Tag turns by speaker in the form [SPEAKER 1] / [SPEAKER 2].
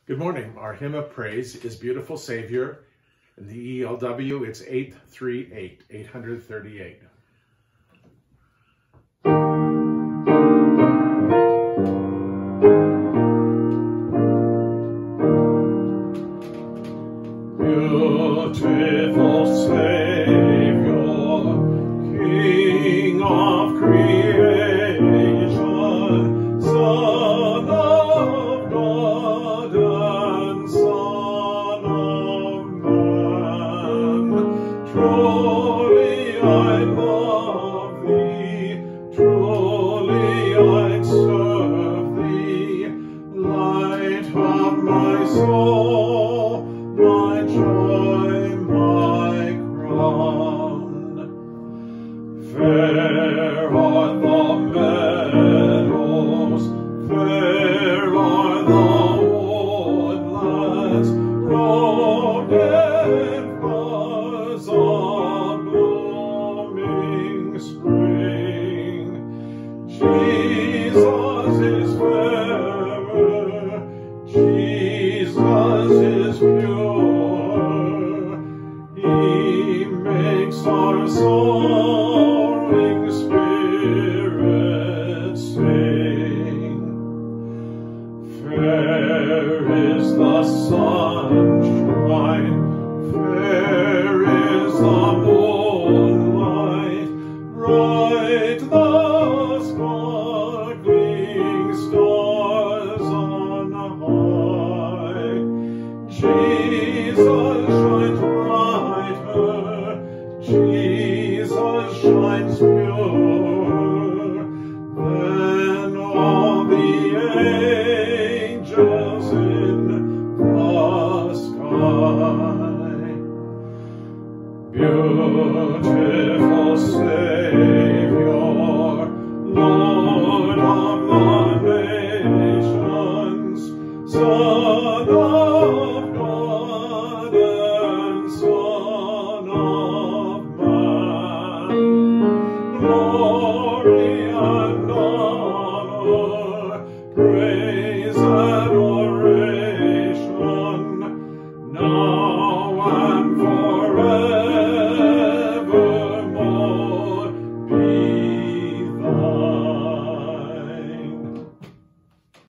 [SPEAKER 1] Good morning. Our hymn of praise is Beautiful Savior. In the ELW, it's 838, 838. Beautiful Savior, King of creation, Son of God and Son of Man, truly I love thee, truly I serve thee, light of my soul, my joy, my crown. Fair are the meadows, fair are the woodlands, robed in flowers of blooming spring. Jesus is fairer, Jesus is pure, He makes our soaring spirits sing. Fair is the sunshine, fair is the moonlight, bright the sparkling stars on high. Jesus